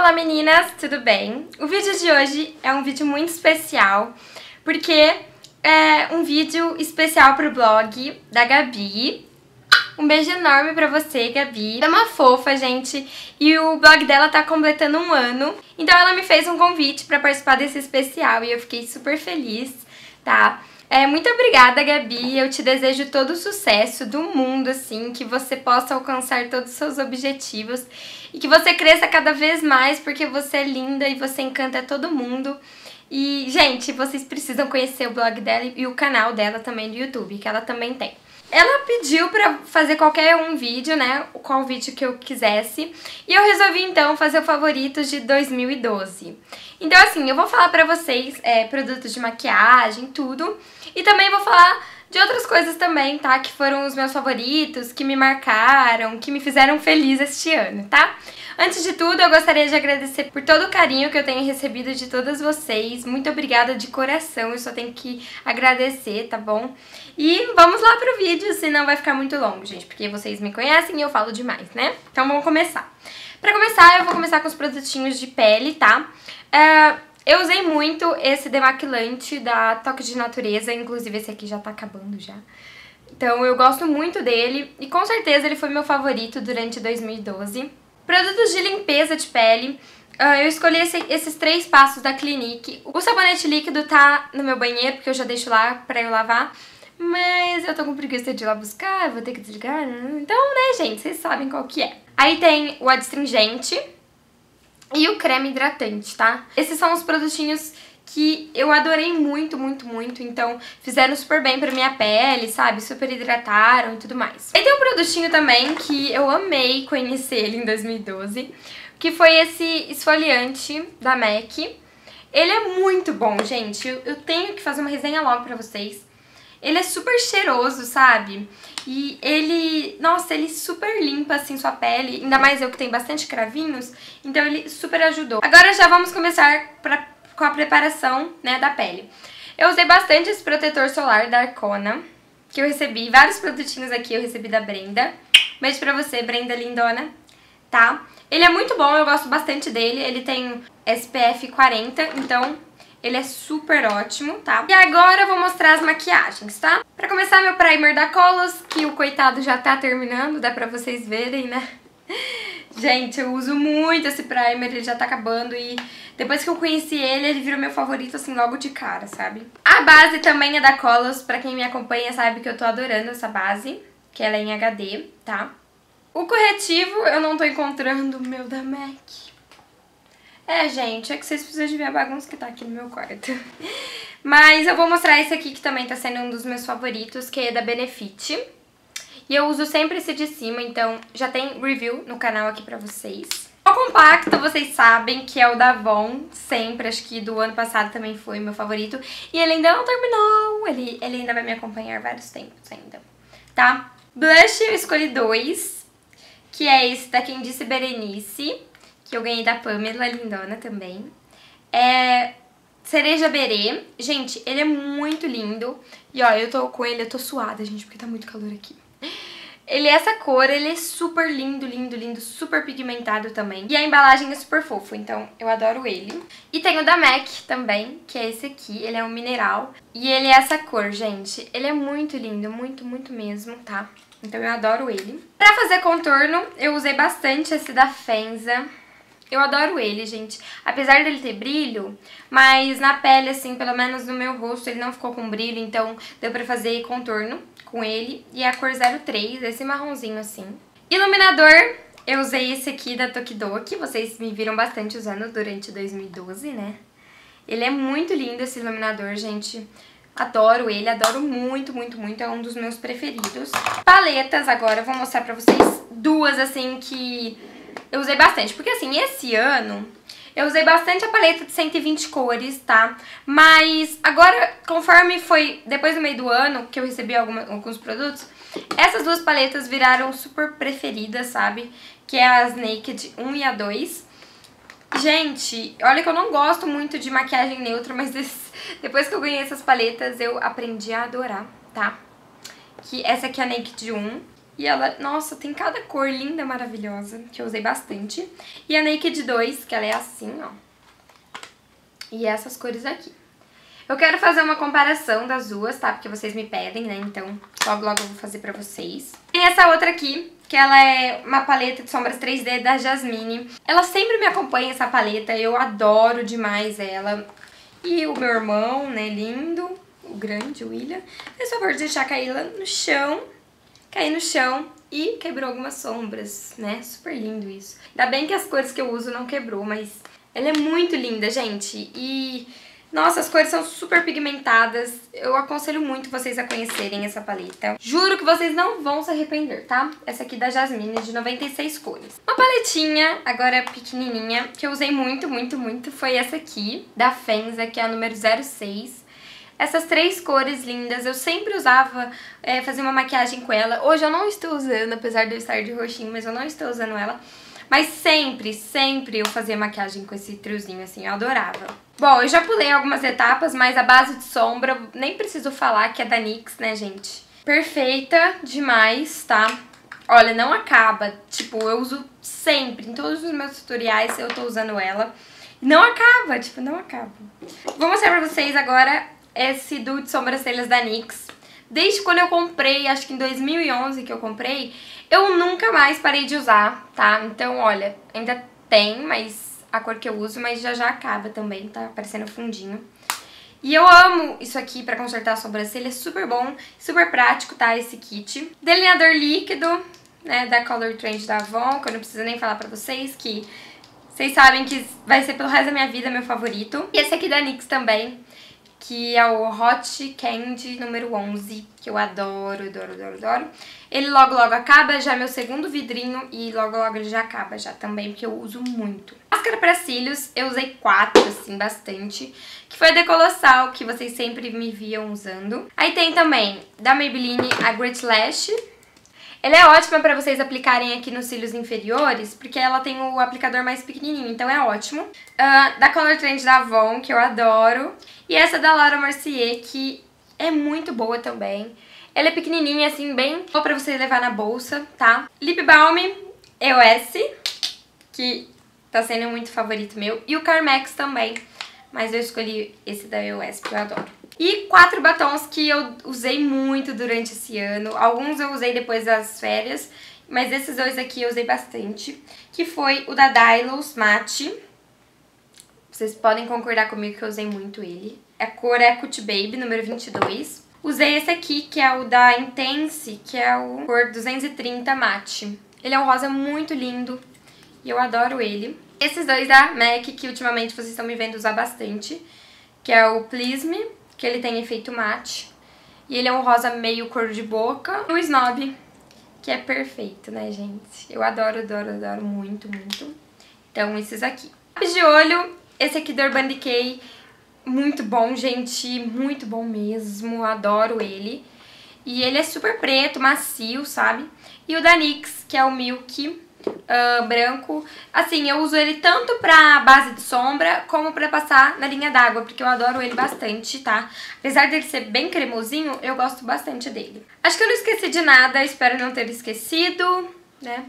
Olá meninas, tudo bem? O vídeo de hoje é um vídeo muito especial, porque é um vídeo especial pro blog da Gabi. Um beijo enorme pra você, Gabi. Ela é uma fofa, gente, e o blog dela tá completando um ano. Então ela me fez um convite pra participar desse especial e eu fiquei super feliz, tá? Muito obrigada, Gabi. Eu te desejo todo o sucesso do mundo, assim, que você possa alcançar todos os seus objetivos e que você cresça cada vez mais, porque você é linda e você encanta todo mundo. E, gente, vocês precisam conhecer o blog dela e o canal dela também do YouTube, que ela também tem. Ela pediu pra fazer qualquer um vídeo, né, qual vídeo que eu quisesse, e eu resolvi então fazer o favoritos de 2012. Então assim, eu vou falar pra vocês produtos de maquiagem, tudo, e também vou falar de outras coisas também, tá, que foram os meus favoritos, que me marcaram, que me fizeram feliz este ano, tá? Antes de tudo, eu gostaria de agradecer por todo o carinho que eu tenho recebido de todas vocês. Muito obrigada de coração, eu só tenho que agradecer, tá bom? E vamos lá pro vídeo, senão vai ficar muito longo, gente, porque vocês me conhecem e eu falo demais, né? Então vamos começar. Pra começar, eu vou começar com os produtinhos de pele, tá? Eu usei muito esse demaquilante da Toque de Natureza, inclusive esse aqui já tá acabando já. Então eu gosto muito dele e com certeza ele foi meu favorito durante 2012. Produtos de limpeza de pele, eu escolhi esses 3 passos da Clinique. O sabonete líquido tá no meu banheiro, porque eu já deixo lá pra eu lavar. Mas eu tô com preguiça de ir lá buscar, eu vou ter que desligar. Então, né, gente, vocês sabem qual que é. Aí tem o adstringente e o creme hidratante, tá? Esses são os produtinhos que eu adorei muito, muito, muito, então fizeram super bem pra minha pele, sabe? Super hidrataram e tudo mais. Aí tem um produtinho também que eu amei conhecer ele em 2012, que foi esse esfoliante da MAC. Ele é muito bom, gente, eu tenho que fazer uma resenha logo pra vocês. Ele é super cheiroso, sabe? E ele, nossa, ele super limpa assim sua pele, ainda mais eu que tenho bastante cravinhos, então ele super ajudou. Agora já vamos começar com a preparação, né, da pele. Eu usei bastante esse protetor solar da Arcona, que eu recebi, vários produtinhos aqui eu recebi da Brenda. Beijo pra você, Brenda lindona, tá? Ele é muito bom, eu gosto bastante dele, ele tem SPF 40, então ele é super ótimo, tá? E agora eu vou mostrar as maquiagens, tá? Pra começar, meu primer da Coloss, que o coitado já tá terminando, dá pra vocês verem, né? Gente, eu uso muito esse primer, ele já tá acabando e depois que eu conheci ele, ele virou meu favorito assim logo de cara, sabe? A base também é da Coloss, pra quem me acompanha sabe que eu tô adorando essa base, que ela é em HD, tá? O corretivo eu não tô encontrando o meu da MAC. Gente, é que vocês precisam de ver a bagunça que tá aqui no meu quarto. Mas eu vou mostrar esse aqui que também tá sendo um dos meus favoritos, que é da Benefit. E eu uso sempre esse de cima, então já tem review no canal aqui pra vocês. O compacto, vocês sabem que é o da Avon, sempre, acho que do ano passado também foi meu favorito. E ele ainda não terminou, ele ainda vai me acompanhar vários tempos ainda, tá? Blush eu escolhi 2, que é esse da Quem Disse Berenice, que eu ganhei da Pamela, lindona também. Cereja Berê. Gente, ele é muito lindo. E ó, eu tô com ele, eu tô suada, gente, porque tá muito calor aqui. Ele é essa cor, ele é super lindo, lindo, lindo, super pigmentado também. E a embalagem é super fofa, então eu adoro ele. E tem o da MAC também, que é esse aqui, ele é um mineral. E ele é essa cor, gente. Ele é muito lindo, muito, muito mesmo, tá? Então eu adoro ele. Pra fazer contorno, eu usei bastante esse da Fenza. Eu adoro ele, gente. Apesar dele ter brilho, mas na pele, assim, pelo menos no meu rosto, ele não ficou com brilho, então deu pra fazer contorno com ele. E é a cor 03, esse marronzinho assim. Iluminador, eu usei esse aqui da Tokidoki, vocês me viram bastante usando durante 2012, né? Ele é muito lindo, esse iluminador, gente. Adoro ele, adoro muito, muito, muito, é um dos meus preferidos. Paletas, agora eu vou mostrar pra vocês duas, assim, que eu usei bastante, porque assim, esse ano eu usei bastante a paleta de 120 cores, tá? Mas agora, conforme foi depois do meio do ano, que eu recebi alguns produtos, essas duas paletas viraram super preferidas, sabe? Que é as Naked 1 e a 2. Gente, olha que eu não gosto muito de maquiagem neutra, mas depois que eu ganhei essas paletas eu aprendi a adorar, tá? Que essa aqui é a Naked 1. E ela, nossa, tem cada cor linda, maravilhosa, que eu usei bastante. E a Naked 2, que ela é assim, ó. E essas cores aqui. Eu quero fazer uma comparação das duas, tá? Porque vocês me pedem, né? Então, logo, logo eu vou fazer pra vocês. Tem essa outra aqui, que ela é uma paleta de sombras 3D da Jasmine. Ela sempre me acompanha, essa paleta. Eu adoro demais ela. E o meu irmão, né, lindo, o grande, o William, fez o favor de deixar cair lá no chão. Cair no chão e quebrou algumas sombras, né? Super lindo isso. Ainda bem que as cores que eu uso não quebrou, mas ela é muito linda, gente. E, nossa, as cores são super pigmentadas. Eu aconselho muito vocês a conhecerem essa paleta. Juro que vocês não vão se arrepender, tá? Essa aqui da Jasmine, de 96 cores. Uma paletinha, agora pequenininha, que eu usei muito, muito, muito, foi essa aqui, da Fenza, que é a número 06. Essas 3 cores lindas, eu sempre usava, fazer uma maquiagem com ela. Hoje eu não estou usando, apesar de eu estar de roxinho, mas eu não estou usando ela. Mas sempre, sempre eu fazia maquiagem com esse triozinho, assim, eu adorava. Bom, eu já pulei algumas etapas, mas a base de sombra, nem preciso falar que é da NYX, né, gente? Perfeita demais, tá? Olha, não acaba. Tipo, eu uso sempre, em todos os meus tutoriais eu tô usando ela. Não acaba, tipo, não acaba. Vou mostrar pra vocês agora esse duo de sobrancelhas da NYX. Desde quando eu comprei, acho que em 2011 que eu comprei, eu nunca mais parei de usar, tá? Então, olha, ainda tem, mas a cor que eu uso, mas já já acaba também, tá? Aparecendo fundinho. E eu amo isso aqui pra consertar a sobrancelha, é super bom, super prático, tá? Esse kit. Delineador líquido, né, da Color Trend da Avon, que eu não preciso nem falar pra vocês, que vocês sabem que vai ser pelo resto da minha vida meu favorito. E esse aqui da NYX também, que é o Hot Candy número 11, que eu adoro, adoro, adoro, adoro. Ele logo, logo acaba, já é meu segundo vidrinho e logo, logo ele já acaba já também, porque eu uso muito. Máscara para cílios, eu usei 4, assim, bastante, que foi a Decolossal, que vocês sempre me viam usando. Aí tem também, da Maybelline, a Great Lash. Ela é ótima pra vocês aplicarem aqui nos cílios inferiores, porque ela tem o aplicador mais pequenininho, então é ótimo. Da Color Trend da Avon, que eu adoro. E essa da Laura Mercier, que é muito boa também. Ela é pequenininha, assim, bem boa pra você levar na bolsa, tá? Lip Balm EOS, que tá sendo muito favorito meu. E o Carmex também, mas eu escolhi esse da EOS, porque eu adoro. E 4 batons que eu usei muito durante esse ano. Alguns eu usei depois das férias, mas esses 2 aqui eu usei bastante. Que foi o da Dylos Matte. Vocês podem concordar comigo que eu usei muito ele. A cor é Cut Baby, número 22. Usei esse aqui, que é o da Intense, que é o cor 230 Matte. Ele é um rosa muito lindo e eu adoro ele. Esses 2 da MAC, que ultimamente vocês estão me vendo usar bastante, que é o Please Me, que ele tem efeito mate. E ele é um rosa meio cor de boca. E o Snob, que é perfeito, né, gente? Eu adoro, adoro, adoro muito, muito. Então, esses aqui. Lápis de olho, esse aqui da Urban Decay, muito bom, gente. Muito bom mesmo, adoro ele. E ele é super preto, macio, sabe? E o da NYX, que é o Milk branco. Assim, eu uso ele tanto pra base de sombra como pra passar na linha d'água, porque eu adoro ele bastante, tá? Apesar dele ser bem cremosinho, eu gosto bastante dele. Acho que eu não esqueci de nada, espero não ter esquecido, né?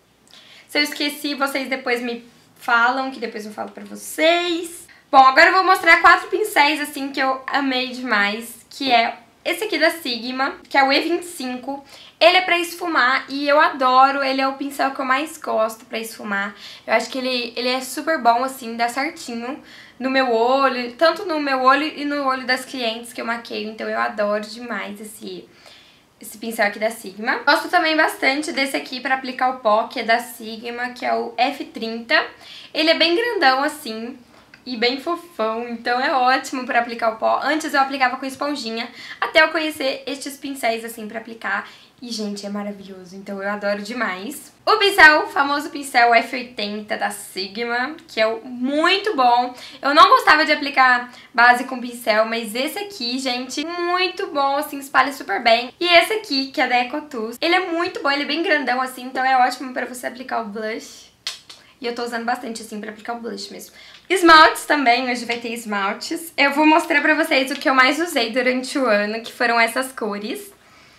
Se eu esqueci, vocês depois me falam, que depois eu falo pra vocês. Bom, agora eu vou mostrar 4 pincéis, assim, que eu amei demais, que é esse aqui da Sigma, que é o E25. Ele é pra esfumar e eu adoro, ele é o pincel que eu mais gosto pra esfumar. Eu acho que ele é super bom, assim, dá certinho no meu olho, tanto no meu olho e no olho das clientes que eu maqueio. Então eu adoro demais esse pincel aqui da Sigma. Gosto também bastante desse aqui pra aplicar o pó, que é da Sigma, que é o F30. Ele é bem grandão, assim, e bem fofão, então é ótimo pra aplicar o pó. Antes eu aplicava com esponjinha, até eu conhecer estes pincéis assim pra aplicar. E, gente, é maravilhoso, então eu adoro demais. O pincel, o famoso pincel F80 da Sigma, que é muito bom. Eu não gostava de aplicar base com pincel, mas esse aqui, gente, muito bom, assim, espalha super bem. E esse aqui, que é da EcoTools, ele é muito bom, ele é bem grandão, assim, então é ótimo pra você aplicar o blush. E eu tô usando bastante, assim, pra aplicar o blush mesmo. Esmaltes também, hoje vai ter esmaltes. Eu vou mostrar pra vocês o que eu mais usei durante o ano, que foram essas cores.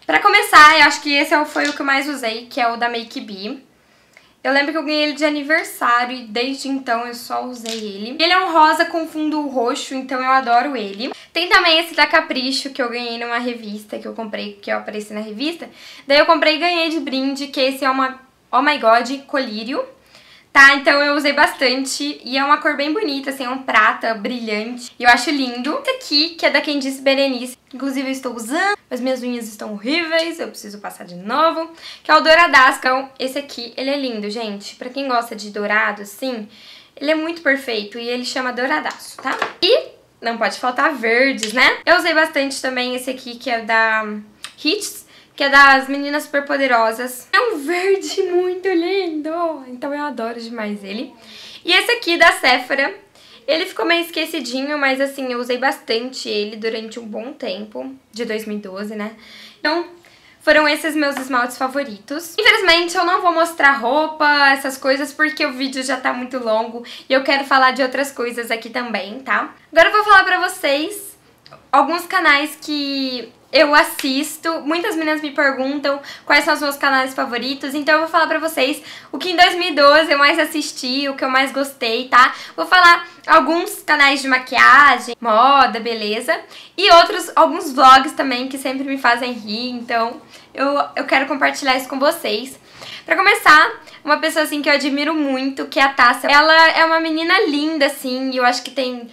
Pra começar, eu acho que esse foi o que eu mais usei, que é o da Make Be. Eu lembro que eu ganhei ele de aniversário e desde então eu só usei ele. Ele é um rosa com fundo roxo, então eu adoro ele. Tem também esse da Capricho, que eu ganhei numa revista, que eu comprei, que eu apareci na revista. Daí eu comprei e ganhei de brinde, que esse é uma Oh My God Colírio. Tá, então eu usei bastante e é uma cor bem bonita, assim, é um prata brilhante e eu acho lindo. Esse aqui, que é da Candice Berenice, inclusive eu estou usando, mas minhas unhas estão horríveis, eu preciso passar de novo, que é o Douradaço. Então, esse aqui, ele é lindo, gente. Pra quem gosta de dourado, assim, ele é muito perfeito e ele chama Douradaço, tá? E não pode faltar verdes, né? Eu usei bastante também esse aqui, que é da Hits, que é das Meninas Superpoderosas. É um verde muito lindo, então eu adoro demais ele. E esse aqui da Sephora, ele ficou meio esquecidinho, mas assim, eu usei bastante ele durante um bom tempo, de 2012, né? Então, foram esses meus esmaltes favoritos. Infelizmente, eu não vou mostrar roupa, essas coisas, porque o vídeo já tá muito longo e eu quero falar de outras coisas aqui também, tá? Agora eu vou falar pra vocês alguns canais que eu assisto. Muitas meninas me perguntam quais são os meus canais favoritos, então eu vou falar pra vocês o que em 2012 eu mais assisti, o que eu mais gostei, tá? Vou falar alguns canais de maquiagem, moda, beleza, e alguns vlogs também que sempre me fazem rir, então eu quero compartilhar isso com vocês. Pra começar, uma pessoa assim que eu admiro muito, que é a Tássia. Ela é uma menina linda, assim, e eu acho que tem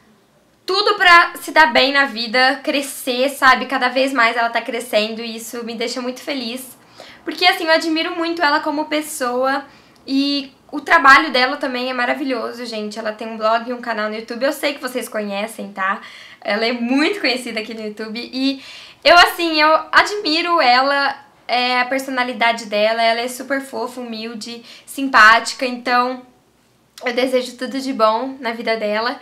tudo pra se dar bem na vida, crescer, sabe? Cada vez mais ela tá crescendo e isso me deixa muito feliz. Porque, assim, eu admiro muito ela como pessoa e o trabalho dela também é maravilhoso, gente. Ela tem um blog e um canal no YouTube, eu sei que vocês conhecem, tá? Ela é muito conhecida aqui no YouTube e eu admiro ela, a personalidade dela, ela é super fofa, humilde, simpática, então eu desejo tudo de bom na vida dela.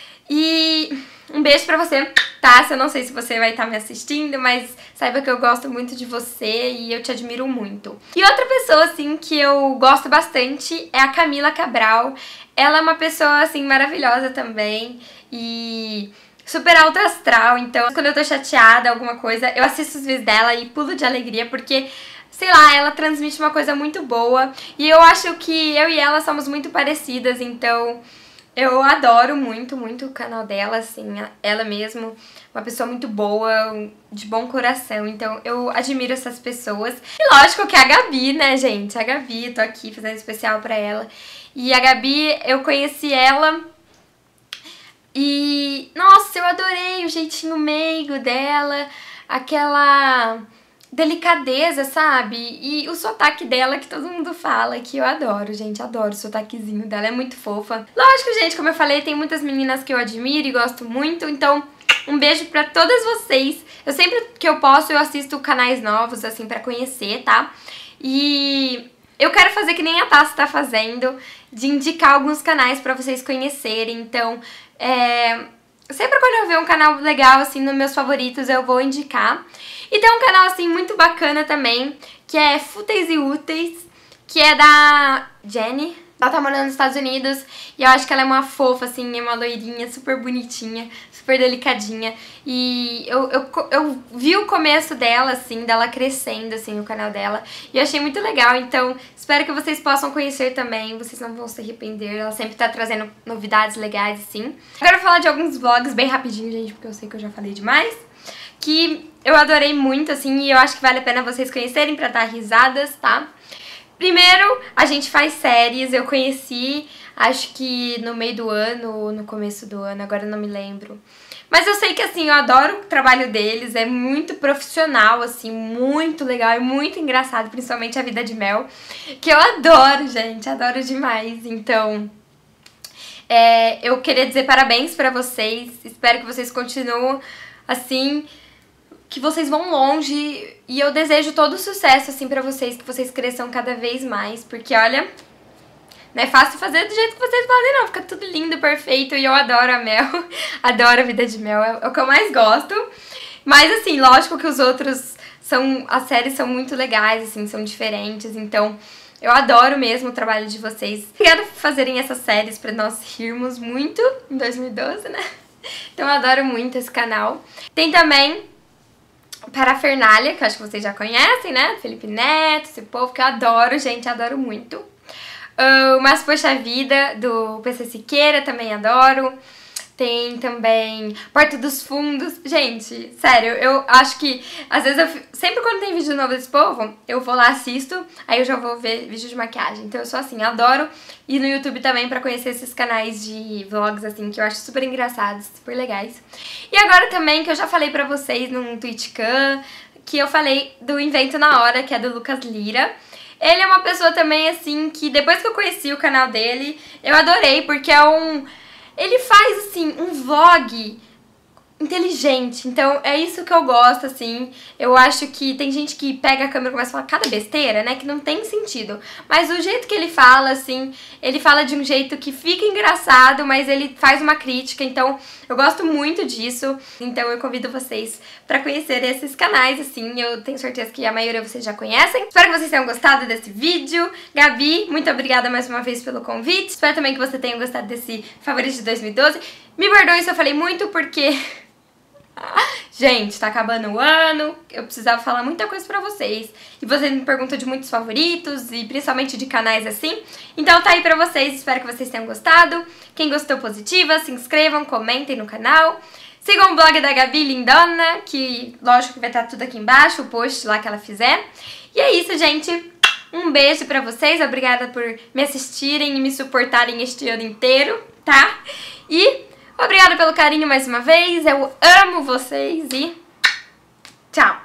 E um beijo pra você, Tássia. Eu não sei se você vai estar me assistindo, mas saiba que eu gosto muito de você e eu te admiro muito. E outra pessoa, assim, que eu gosto bastante é a Camila Cabral. Ela é uma pessoa, assim, maravilhosa também e super alto astral. Então, quando eu tô chateada, alguma coisa, eu assisto os vídeos dela e pulo de alegria porque, sei lá, ela transmite uma coisa muito boa. E eu acho que eu e ela somos muito parecidas, então eu adoro muito, muito o canal dela, assim, ela mesmo, uma pessoa muito boa, de bom coração, então eu admiro essas pessoas. E lógico que a Gabi, né, gente, a Gabi, tô aqui fazendo especial pra ela. E a Gabi, eu conheci ela e, nossa, eu adorei o jeitinho meigo dela, aquela delicadeza, sabe? E o sotaque dela que todo mundo fala, que eu adoro, gente, adoro o sotaquezinho dela, é muito fofa. Lógico, gente, como eu falei, tem muitas meninas que eu admiro e gosto muito, então um beijo pra todas vocês. Eu sempre que eu posso, eu assisto canais novos, assim, pra conhecer, tá? E eu quero fazer que nem a Tássia tá fazendo, de indicar alguns canais pra vocês conhecerem, então sempre quando eu ver um canal legal, assim, nos meus favoritos, eu vou indicar. E tem um canal, assim, muito bacana também, que é Fúteis e Úteis, que é da Jenny. Ela tá morando nos Estados Unidos e eu acho que ela é uma fofa, assim, é uma loirinha super bonitinha, super delicadinha. E eu vi o começo dela, assim, dela crescendo, assim, o canal dela. E eu achei muito legal, então espero que vocês possam conhecer também, vocês não vão se arrepender. Ela sempre tá trazendo novidades legais, assim. Agora eu vou falar de alguns vlogs bem rapidinho, gente, porque eu sei que eu já falei demais. Que eu adorei muito, assim, e eu acho que vale a pena vocês conhecerem pra dar risadas, tá? Primeiro, a gente faz séries, eu conheci, acho que no meio do ano ou no começo do ano, agora eu não me lembro. Mas eu sei que, assim, eu adoro o trabalho deles, é muito profissional, assim, muito legal e muito engraçado, principalmente a Vida de Mel, que eu adoro, gente, adoro demais. Então, eu queria dizer parabéns pra vocês, espero que vocês continuem assim, que vocês vão longe e eu desejo todo o sucesso, assim, pra vocês, que vocês cresçam cada vez mais, porque, olha, não é fácil fazer do jeito que vocês fazem, não, fica tudo lindo, perfeito, e eu adoro a Mel, adoro a Vida de Mel, é o que eu mais gosto, mas, assim, lógico que os outros as séries são muito legais, assim, são diferentes, então eu adoro mesmo o trabalho de vocês. Obrigada por fazerem essas séries pra nós rirmos muito em 2012, né? Então eu adoro muito esse canal. Tem também Parafernália, que eu acho que vocês já conhecem, né? Felipe Neto, esse povo que eu adoro, gente, adoro muito. Mas Poxa Vida, do PC Siqueira, também adoro. Tem também Porta dos Fundos. Gente, sério, eu acho que às vezes sempre quando tem vídeo novo desse povo, eu vou lá, assisto, aí eu já vou ver vídeo de maquiagem. Então eu sou assim, adoro ir no YouTube também pra conhecer esses canais de vlogs assim, que eu acho super engraçados, super legais. E agora também, que eu já falei pra vocês num TwitchCam, que eu falei do Invento na Hora, que é do Lucas Lira. Ele é uma pessoa também assim, que depois que eu conheci o canal dele, eu adorei, porque ele faz, assim, um vlog inteligente, então é isso que eu gosto, assim. Eu acho que tem gente que pega a câmera e começa a falar cada besteira, né, que não tem sentido. Mas o jeito que ele fala, assim, ele fala de um jeito que fica engraçado, mas ele faz uma crítica, então eu gosto muito disso. Então eu convido vocês pra conhecer esses canais, assim, eu tenho certeza que a maioria de vocês já conhecem. Espero que vocês tenham gostado desse vídeo. Gabi, muito obrigada mais uma vez pelo convite. Espero também que você tenha gostado desse favorito de 2012. Me perdoe se eu falei muito, porque... Gente, tá acabando o ano, eu precisava falar muita coisa pra vocês. E vocês me perguntam de muitos favoritos, e principalmente de canais assim. Então tá aí pra vocês, espero que vocês tenham gostado. Quem gostou, positiva, se inscrevam, comentem no canal. Sigam o blog da Gabi Lindona, que lógico que vai estar tudo aqui embaixo, o post lá que ela fizer. E é isso, gente. Um beijo pra vocês, obrigada por me assistirem e me suportarem este ano inteiro, tá? E... obrigada pelo carinho mais uma vez, eu amo vocês e tchau!